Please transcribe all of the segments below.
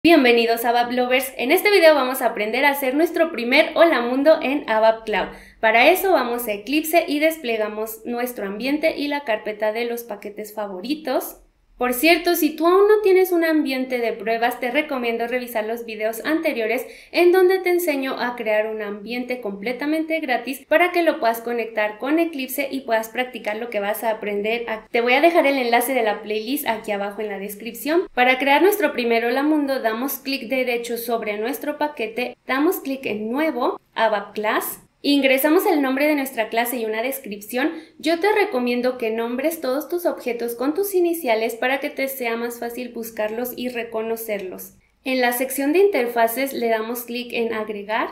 Bienvenidos a ABAP Lovers. En este video vamos a aprender a hacer nuestro primer Hola Mundo en ABAP Cloud. Para eso vamos a Eclipse y desplegamos nuestro ambiente y la carpeta de los paquetes favoritos. Por cierto, si tú aún no tienes un ambiente de pruebas, te recomiendo revisar los videos anteriores en donde te enseño a crear un ambiente completamente gratis para que lo puedas conectar con Eclipse y puedas practicar lo que vas a aprender. Te voy a dejar el enlace de la playlist aquí abajo en la descripción. Para crear nuestro primer Hola Mundo, damos clic derecho sobre nuestro paquete, damos clic en Nuevo, ABAP Class. Ingresamos el nombre de nuestra clase y una descripción. Yo te recomiendo que nombres todos tus objetos con tus iniciales para que te sea más fácil buscarlos y reconocerlos. En la sección de interfaces le damos clic en Agregar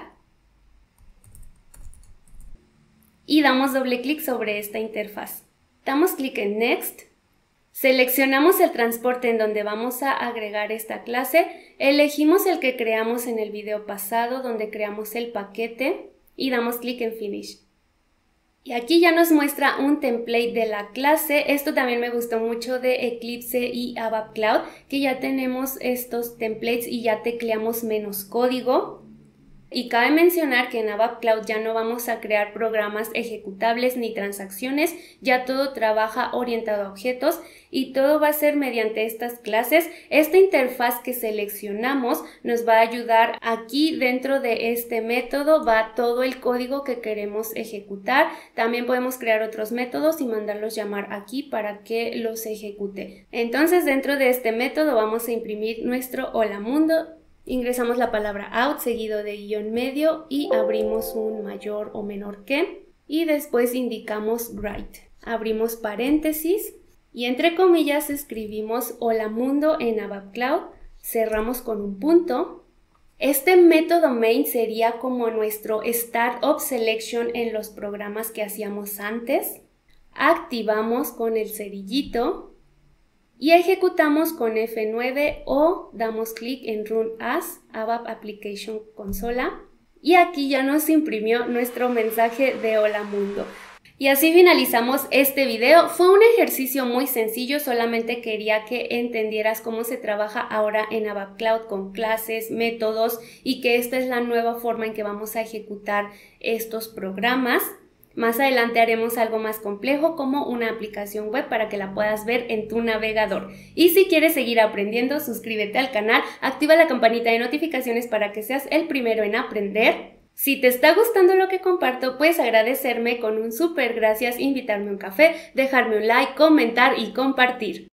y damos doble clic sobre esta interfaz. Damos clic en Next. Seleccionamos el transporte en donde vamos a agregar esta clase. Elegimos el que creamos en el video pasado, donde creamos el paquete. Y damos clic en Finish. Y aquí ya nos muestra un template de la clase. Esto también me gustó mucho de Eclipse y ABAP Cloud, que ya tenemos estos templates y ya tecleamos menos código. Y cabe mencionar que en ABAP Cloud ya no vamos a crear programas ejecutables ni transacciones, ya todo trabaja orientado a objetos y todo va a ser mediante estas clases. Esta interfaz que seleccionamos nos va a ayudar. Aquí dentro de este método va todo el código que queremos ejecutar. También podemos crear otros métodos y mandarlos llamar aquí para que los ejecute. Entonces dentro de este método vamos a imprimir nuestro Hola Mundo. Ingresamos la palabra out seguido de guión medio y abrimos un mayor o menor que y después indicamos write. Abrimos paréntesis y entre comillas escribimos Hola Mundo en ABAP Cloud, cerramos con un punto. Este método main sería como nuestro Start of Selection en los programas que hacíamos antes. Activamos con el cerillito y ejecutamos con F9 o damos clic en Run As, ABAP Application Consola. Y aquí ya nos imprimió nuestro mensaje de Hola Mundo. Y así finalizamos este video. Fue un ejercicio muy sencillo, solamente quería que entendieras cómo se trabaja ahora en ABAP Cloud con clases, métodos y que esta es la nueva forma en que vamos a ejecutar estos programas. Más adelante haremos algo más complejo como una aplicación web para que la puedas ver en tu navegador. Y si quieres seguir aprendiendo, suscríbete al canal, activa la campanita de notificaciones para que seas el primero en aprender. Si te está gustando lo que comparto, puedes agradecerme con un súper gracias, invitarme a un café, dejarme un like, comentar y compartir.